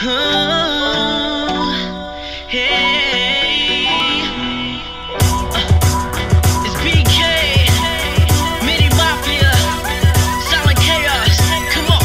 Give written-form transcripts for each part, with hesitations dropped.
Hey, it's BK, Midi Mafia, Silent Chaos. Come on.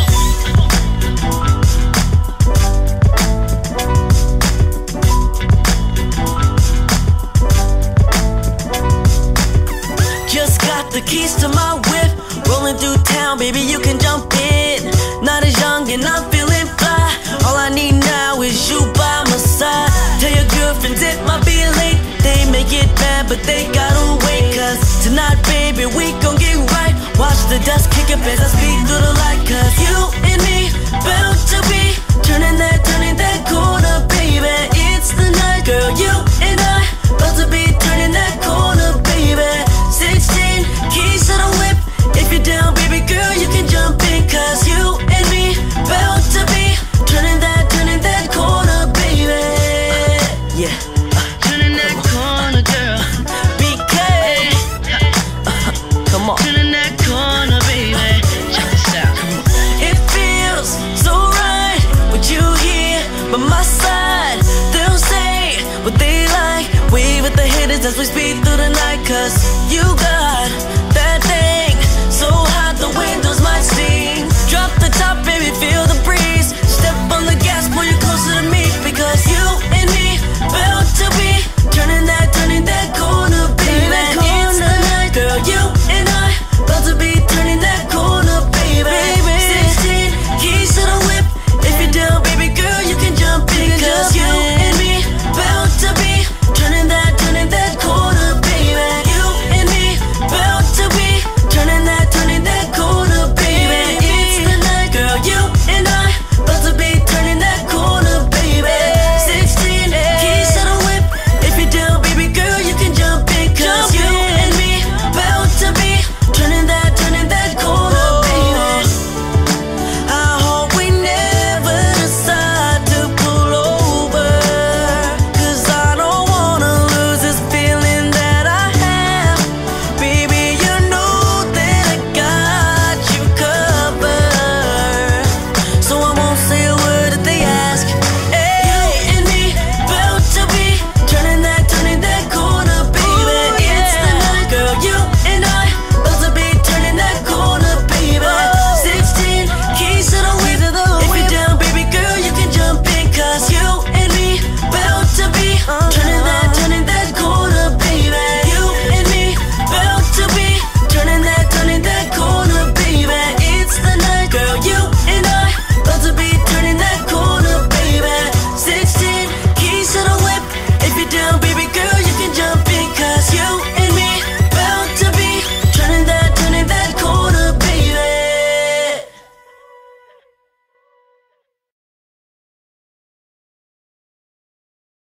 Just got the keys to my whip, rolling through town, baby, you can jump in. Not as young and I'm feeling fly. All I need now is you by my side. Tell your girlfriends it might be late. They may get mad, but they gotta wait. Cause tonight, baby, we gon' get right. Watch the dust kick up as I speed through the light. Cause you and me, bound to be turning that corner, baby. It's the night, girl, you and I, about to be turning that corner, baby. 16 keys to the whip. If you're down, baby girl, you can jump in. Cause you and me, bound to be turning that corner, baby. Yeah, turning that corner, girl. BK, come on, turning that corner, baby. Check this out. It feels so right with you here by my side. They'll say what they like, wave at the haters as we speed through the night. Cause